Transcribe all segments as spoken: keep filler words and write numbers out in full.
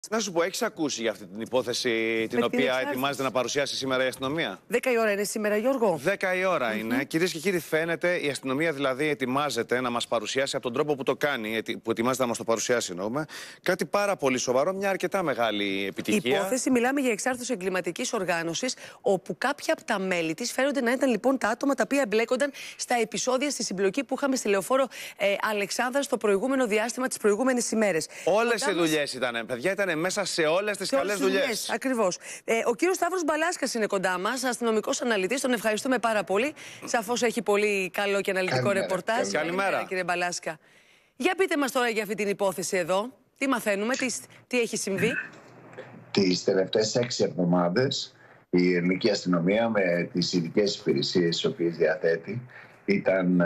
Να σου πω, έχεις ακούσει για αυτή την υπόθεση την Με οποία την ετοιμάζεται να παρουσιάσει σήμερα η αστυνομία? Δέκα η ώρα είναι σήμερα, Γιώργο. Δέκα η ώρα mm-hmm. είναι. Κυρίες και κύριοι, φαίνεται η αστυνομία δηλαδή ετοιμάζεται να μας παρουσιάσει από τον τρόπο που το κάνει, που ετοιμάζεται να μας το παρουσιάσει, εννοούμε, κάτι πάρα πολύ σοβαρό, μια αρκετά μεγάλη επιτυχία. Η υπόθεση, μιλάμε για εξάρτηση εγκληματικής οργάνωσης, όπου κάποια από τα μέλη της φέρονται να ήταν λοιπόν τα άτομα τα οποία εμπλέκονταν στα επεισόδια στη συμπλοκή που είχαμε στη λεωφόρο ε, Αλεξάνδρα στο προηγούμενο διάστημα, τις προηγούμενες ημέρες. Όλες οι δουλειές ήταν, παιδιά, ήταν μέσα σε όλες τις καλές δουλειές. Ακριβώς. Ε, ο κύριος Σταύρος Μπαλάσκας είναι κοντά μας, αστυνομικός αναλυτής. Τον ευχαριστούμε πάρα πολύ. Σαφώς έχει πολύ καλό και αναλυτικό Καλημέρα. ρεπορτάζ. Καλημέρα. Καλημέρα, κύριε Μπαλάσκα. Για πείτε μας τώρα για αυτή την υπόθεση εδώ. Τι μαθαίνουμε, τι, τι έχει συμβεί? Τις τελευταίες έξι εβδομάδες η ελληνική αστυνομία με τις ειδικές υπηρεσίες τις οποίες διαθέτει ήταν,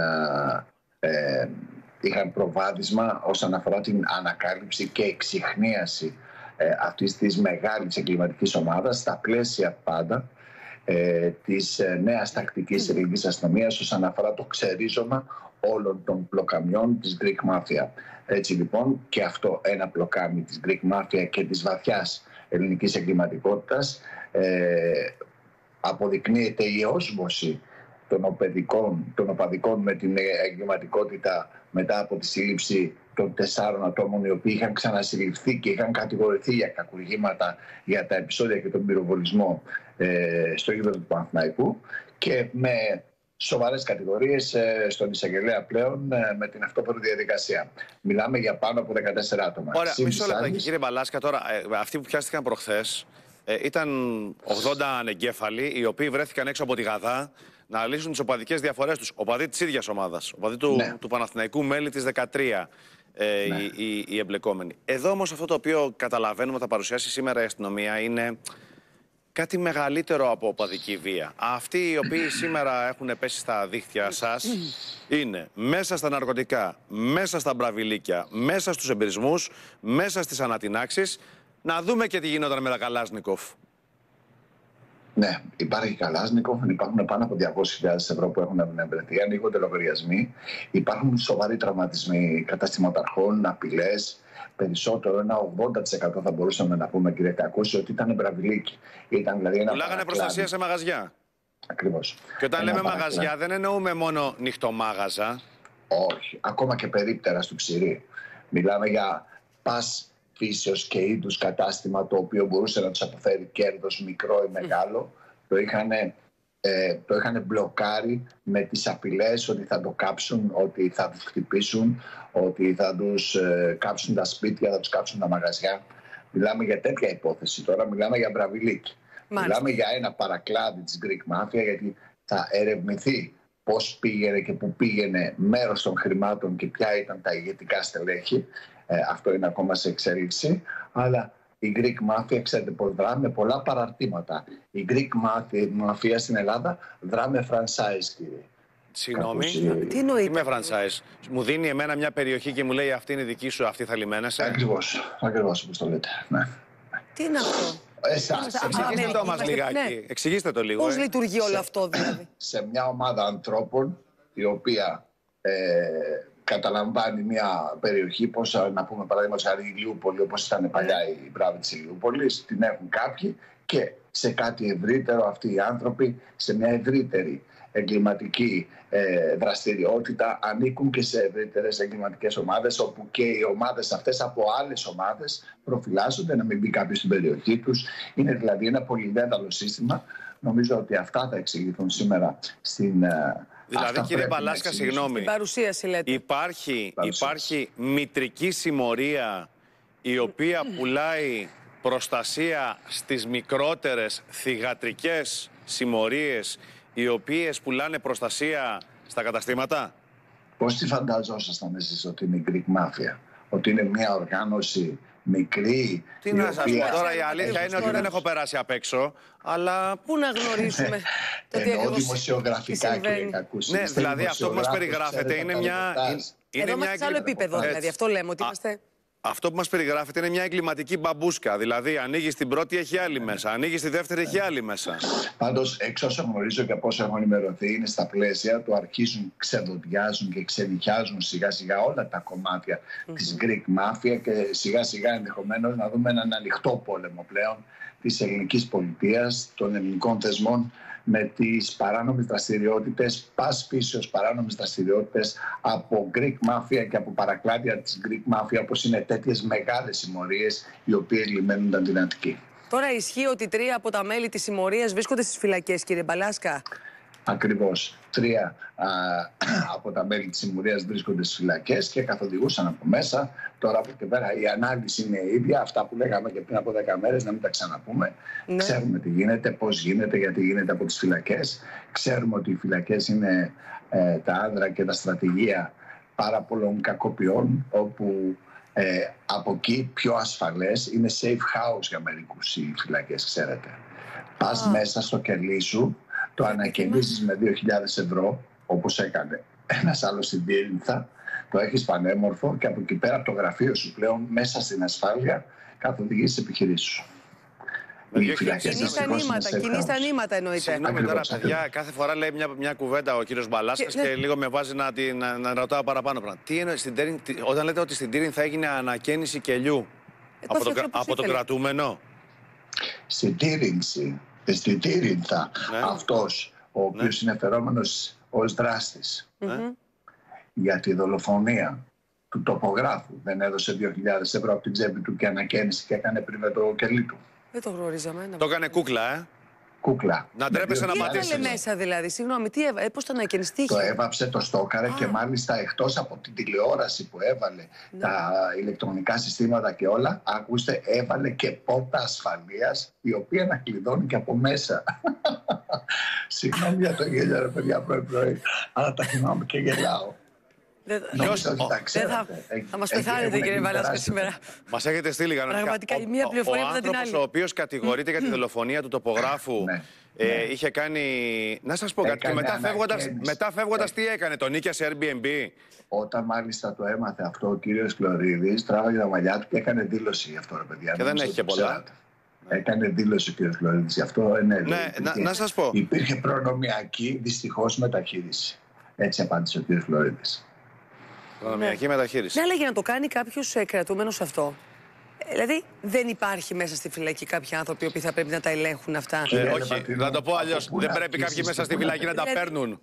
ε, είχαν προβάδισμα όσον αφορά την ανακάλυψη και εξιχνίαση ε, αυτής της μεγάλης εγκληματικής ομάδας στα πλαίσια πάντα ε, της ε, νέας τακτικής ελληνικής αστυνομίας όσον αφορά το ξερίζωμα όλων των πλοκαμιών της Greek Mafia. Έτσι λοιπόν και αυτό ένα πλοκάμι της Greek Mafia και της βαθιάς ελληνικής εγκληματικότητας ε, αποδεικνύεται η όσμωση των οπαδικών, των οπαδικών με την εγκληματικότητα μετά από τη σύλληψη των τεσσάρων ατόμων οι οποίοι είχαν ξανασυλληφθεί και είχαν κατηγορηθεί για κακουργήματα για τα επεισόδια και τον πυροβολισμό ε, στο γήπεδο του Παναθηναϊκού και με σοβαρές κατηγορίες ε, στον εισαγγελέα πλέον ε, με την αυτόφορη διαδικασία. Μιλάμε για πάνω από δεκατέσσερα άτομα. Ωραία, μισό λεπτό, κύριε Μπαλάσκα, τώρα ε, αυτοί που πιάστηκαν προχθές ε, ήταν ογδόντα ανεγκέφαλοι οι οποίοι βρέθηκαν έξω από τη Γαδά να λύσουν τις οπαδικές διαφορές τους. Οπαδοί της ίδιας ομάδας, οπαδοί του, ναι. του Παναθηναϊκού, μέλη της δεκατρία ε, ναι. οι, οι, οι εμπλεκόμενοι. Εδώ όμως αυτό το οποίο καταλαβαίνουμε θα παρουσιάσει σήμερα η αστυνομία είναι κάτι μεγαλύτερο από οπαδική βία. Αυτοί οι οποίοι σήμερα έχουν πέσει στα δίχτυα σας είναι μέσα στα ναρκωτικά, μέσα στα μπραβιλίκια, μέσα στους εμπειρισμούς, μέσα στις ανατινάξεις. Να δούμε και τι γινόταν με τα Καλάσνικοφ. Ναι, υπάρχει Καλάσνικοφ, υπάρχουν πάνω από διακόσιες χιλιάδες ευρώ που έχουν εμπνευστεί, ανοίγονται λογαριασμοί, υπάρχουν σοβαροί τραυματισμοί καταστηματαρχών, απειλές. Περισσότερο, ένα ογδόντα τοις εκατό θα μπορούσαμε να πούμε, κύριε Κακούση, ότι ήταν μπραβιλίκι. Ήταν δηλαδή ένα. Πουλάγανε προστασία σε μαγαζιά. Ακριβώς. Και όταν ένα λέμε παρακλάδι. μαγαζιά, δεν εννοούμε μόνο νυχτομάγαζα. Όχι. Ακόμα και περίπτερα στο Ψηρή. Μιλάμε για πας φύσεως και είδους κατάστημα το οποίο μπορούσε να τους αποφέρει κέρδος μικρό ή μεγάλο. Mm. Το είχαν. Ε, το είχαν μπλοκάρει με τις απειλές ότι θα το κάψουν, ότι θα τους χτυπήσουν, ότι θα τους ε, κάψουν τα σπίτια, θα τους κάψουν τα μαγαζιά. Μιλάμε για τέτοια υπόθεση τώρα, μιλάμε για μπραβιλίκι. Μιλάμε για ένα παρακλάδι της Greek Mafia, γιατί θα ερευνηθεί πώς πήγαινε και πού πήγαινε μέρος των χρημάτων και ποια ήταν τα ηγετικά στελέχη. Ε, αυτό είναι ακόμα σε εξέλιξη, αλλά η Greek Mafia, ξέρετε πως δρά με πολλά παραρτήματα. Η Greek Mafia στην Ελλάδα δρά με franchise, κύριε. Συγγνώμη, τι εννοείται? με franchise. Μου δίνει εμένα μια περιοχή και μου λέει αυτή είναι δική σου, αυτή θα λιμένεσαι. Ακριβώς, ακριβώς όπως το λέτε. Ναι. Τι είναι αυτό? Εσάς, εξηγήστε το μας λιγάκι. Ναι. Εξηγήστε το λίγο. Πώς ε. λειτουργεί όλο σε, αυτό δηλαδή? Σε μια ομάδα ανθρώπων η οποία ε, καταλαμβάνει μια περιοχή, πώς να πούμε παραδείγματος χάρη η Ηλιούπολη, όπως ήταν παλιά η μπράβη της Ηλιούπολης, την έχουν κάποιοι και σε κάτι ευρύτερο αυτοί οι άνθρωποι, σε μια ευρύτερη εγκληματική ε, δραστηριότητα ανήκουν και σε ευρύτερες εγκληματικές ομάδες, όπου και οι ομάδες αυτές από άλλες ομάδες προφυλάσσονται να μην μπει κάποιος στην περιοχή τους. Είναι δηλαδή ένα πολυδέδαλο σύστημα. Νομίζω ότι αυτά θα εξηγηθούν σήμερα στην... Δηλαδή, κύριε Μπαλάσκα, συγγνώμη, παρουσίαση, λέτε. Υπάρχει, παρουσίαση. υπάρχει μητρική συμμορία η οποία πουλάει προστασία στις μικρότερες θυγατρικές συμμορίες οι οποίες πουλάνε προστασία στα καταστήματα. Πώς τη φανταζόσασταν εσείς ότι είναι η Greek Mafia? Ότι είναι μια οργάνωση μικρή? Τι να σας πω τώρα, η αλήθεια είναι ότι δεν έχω περάσει απ' έξω, αλλά... Πού να γνωρίσουμε το τι Εννοώ δημοσιογραφικά, κύριε Κακούση. Ναι, δηλαδή αυτό που μας περιγράφετε είναι μια... Εδώ είμαστε σε άλλο επίπεδο, δηλαδή αυτό λέμε ότι είμαστε... Αυτό που μας περιγράφεται είναι μια εγκληματική μπαμπούσκα. Δηλαδή, ανοίγει την πρώτη, έχει άλλη μέσα. Ανοίγει τη δεύτερη, έχει άλλη μέσα. Πάντως, εξ όσων γνωρίζω και από όσο έχω ενημερωθεί, είναι στα πλαίσια του αρχίζουν, ξεδοντιάζουν και ξενιχιάζουν σιγά-σιγά όλα τα κομμάτια mm-hmm. της Greek Mafia και σιγά-σιγά ενδεχομένως να δούμε έναν ανοιχτό πόλεμο πλέον της ελληνικής πολιτείας, των ελληνικών θεσμών, με τις παράνομες δραστηριότητες, πας φύσεως παράνομες δραστηριότητες από Greek Mafia και από παρακλάδια της Greek Mafia, όπως είναι τέτοιες μεγάλες συμμορίες οι οποίες λιμένονταν την Αττική. Τώρα ισχύει ότι τρία από τα μέλη της συμμορίας βρίσκονται στις φυλακές, κύριε Μπαλάσκα. Ακριβώς. Τρία α, από τα μέλη της συμμορίας βρίσκονται στις φυλακές και καθοδηγούσαν από μέσα. Τώρα από και πέρα η ανάλυση είναι η ίδια. Αυτά που λέγαμε και πριν από δέκα μέρες, να μην τα ξαναπούμε. Ναι. Ξέρουμε τι γίνεται, πώς γίνεται, γιατί γίνεται από τις φυλακές. Ξέρουμε ότι οι φυλακές είναι ε, τα άνδρα και τα στρατηγία πάρα πολλών κακοποιών, όπου ε, από εκεί πιο ασφαλές είναι safe house για μερικούς οι φυλακές, ξέρετε. Πας ah. μέσα στο κελί σου, το ανακαινίζεις με δύο χιλιάδες ευρώ, όπως έκανε ένας άλλος στην Τύρινθα, το έχεις πανέμορφο και από εκεί πέρα από το γραφείο σου πλέον μέσα στην ασφάλεια καθοδηγείς τις επιχειρήσεις σου. Κοινή στα νήματα, κοινή στα νήματα εννοείται. Συγγνώμη τώρα, παιδιά, κάθε φορά λέει μια, μια κουβέντα ο κύριος Μπαλάσκας και, και ναι. λίγο με βάζει να, να, να ρωτάω παραπάνω πράγματα. Τι είναι, στην Τέριν, όταν λέτε ότι στην Τύριν θα έγινε ανακαίνιση κελιού ε, από, το, από τον κρατούμενο. Στην Τύρινση, στην Τύρινθα, ναι. αυτός ο οποίος ναι. είναι φερόμενος ως δράστης mm-hmm. για τη δολοφονία του τοπογράφου, δεν έδωσε δύο χιλιάδες ευρώ από την τσέπη του και ανακαίνιση και έκανε πριν με το κελί του. Δεν το γνωρίζαμε. Το έκανε κούκλα, ε. Κούκλα. Να τρέπεσαι να πατήσεις. Τι έβαλε μέσα δηλαδή, συγγνώμη, τι έβαλε, πώς το ανακαίνισε, τι είχε. Το έβαψε, το στόκαρε και μάλιστα εκτός από την τηλεόραση που έβαλε, ναι. τα ηλεκτρονικά συστήματα και όλα, ακούστε, έβαλε και πόρτα ασφαλείας, η οποία να κλειδώνει και από μέσα. Συγγνώμη για το γέλιο, ρε παιδιά, πρωί-πρωί, αλλά τα θυμάμαι και γελάω. Δεν θα, θα μας πεθάνετε, κύριε Μπαλάσκα, σήμερα. Μας έχετε στείλει κανονικά. Πραγματικά η μία πληροφορία μετά την άλλη. Ο άνθρωπος ο οποίος κατηγορείται για τη δολοφονία του τοπογράφου είχε κάνει. Να σας πω κάτι. Μετά φεύγοντας τι έκανε, τον νίκιασε Airbnb. Όταν μάλιστα το έμαθε αυτό ο κύριος Κλωρίδης, τράβαγε τα μαλλιά του και έκανε δήλωση γι' αυτό, ρε παιδιά. Και δεν έχει και πολλά. Έκανε δήλωση ο κύριος Κλωρίδης γι' αυτό. Ναι, να σας πω. Υπήρχε προνομιακή δυστυχώς μεταχείριση. Έτσι απάντησε ο κύριος Κλωρίδης. Προνομιακή μεταχείριση. Ναι, αλλά για να το κάνει κάποιος κρατούμενος αυτό. Δηλαδή, δεν υπάρχει μέσα στη φυλακή κάποιοι άνθρωποι που θα πρέπει να τα ελέγχουν αυτά. Ε, όχι, να το πω αλλιώς. Δεν πρέπει κάποιοι μέσα στη φυλακή να τα παίρνουν.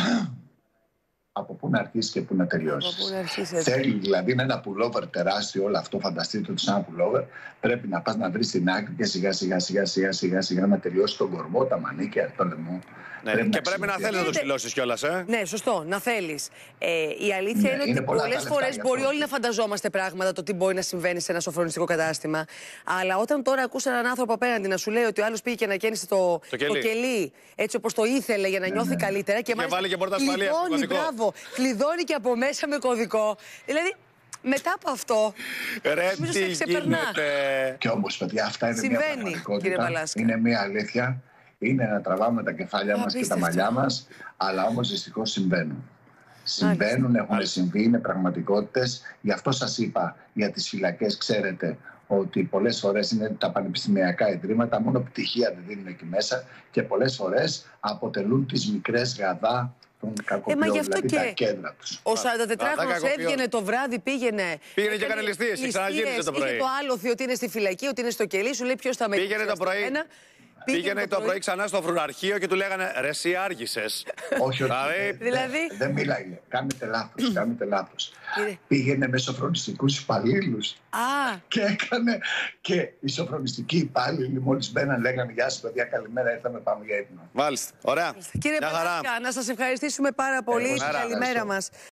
Από πού να αρχίσει και πού να τελειώσει. Θέλει δηλαδή να είναι ένα πουλόβερ τεράστιο, όλο αυτό, φανταστείτε ότι σαν ένα πουλόβερ πρέπει να πας να βρεις την άκρη και σιγά σιγά σιγά σιγά σιγά σιγά να τελειώσει τον κορμό, τα μανίκια, το λαιμό. Ναι, πρέπει και να πρέπει να θέλεις να το ψηλώσεις κιόλας, ε. Ναι, σωστό, να θέλεις. Ε, η αλήθεια ναι, είναι ότι πολλές φορές μπορεί όλοι να φανταζόμαστε πράγματα το τι μπορεί να συμβαίνει σε ένα σοφρονιστικό κατάστημα. Αλλά όταν τώρα ακούς έναν άνθρωπο απέναντι να σου λέει ότι ο άλλος πήγε και ανακαίνισε το, το, το κελί έτσι όπως το ήθελε για να ναι, νιώθει ναι. καλύτερα. Και, και μάλιστα βάλει και πόρτα ασφαλείας. Μπράβο, κλειδώνει και από μέσα με κωδικό. Δηλαδή. Μετά από αυτό, ρε τι γίνεται. Και όμως, παιδιά, αυτά είναι συμβαίνει, μια πραγματικότητα. Είναι μια αλήθεια. Είναι να τραβάμε τα κεφάλια μας και τα μαλλιά μας, αλλά όμως δυστυχώς συμβαίνουν. Συμβαίνουν, έχουν συμβεί, είναι πραγματικότητες. Γι' αυτό σας είπα για τις φυλακές, ξέρετε ότι πολλές φορές είναι τα πανεπιστημιακά ιδρύματα, μόνο πτυχία δεν δίνουν εκεί μέσα και πολλές φορές αποτελούν τις μικρές γαδά των κακοποιών, ε, δηλαδή και τα κέντρα τους. Ο σαραντατετράχρονος έβγαινε το βράδυ, πήγαινε. Πήγαινε και έκανε ληστείες, ξαναγύρισε το πρωί. Είχε το άλοθη ότι είναι στη φυλακή, ότι είναι στο κελί, σου λέει ποιος θα με πήγαινε το πρωί. Πήγαινε, Πήγαινε το πρωί. πρωί ξανά στο φρουραρχείο και του λέγανε ρε εσύ άργησες. Όχι, όχι. Δηλαδή... Δεν, δεν μιλάει. Κάνετε λάθος, κάνετε λάθος. Πήγαινε με σοφρονιστικούς υπαλλήλους. Α. Και έκανε και οι σοφρονιστικοί υπάλληλοι μόλις μπαίναν λέγανε γεια σας παιδιά, καλημέρα, ήρθαμε, πάμε για ύπνο. Μάλιστα, ωραία. Κύριε Μπαλάσκα, να σας ευχαριστήσουμε πάρα πολύ. Καλημέρα μας.